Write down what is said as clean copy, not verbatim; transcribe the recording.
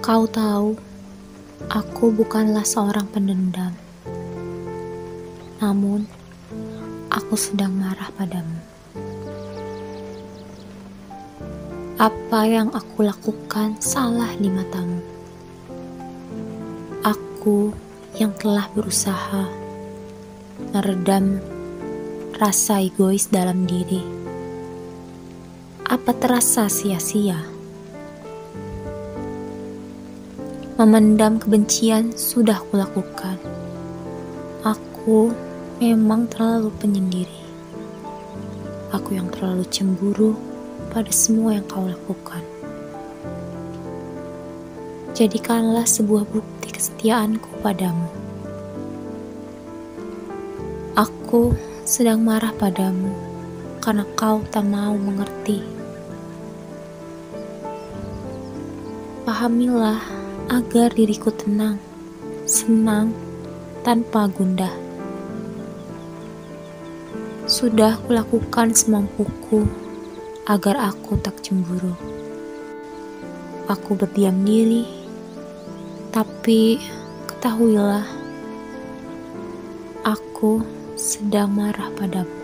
Kau tahu, aku bukanlah seorang pendendam. Namun, aku sedang marah padamu. Apa yang aku lakukan salah di matamu. Aku yang telah berusaha meredam rasa egois dalam diri. Apa terasa sia-sia? Memendam kebencian sudah kulakukan. Aku memang terlalu penyendiri. Aku yang terlalu cemburu pada semua yang kau lakukan. Jadikanlah sebuah bukti kesetiaanku padamu. Aku sedang marah padamu karena kau tak mau mengerti. Pahamilah agar diriku tenang, senang, tanpa gundah. Sudah kulakukan semampuku agar aku tak cemburu. Aku berdiam diri, tapi ketahuilah, aku sedang marah padamu.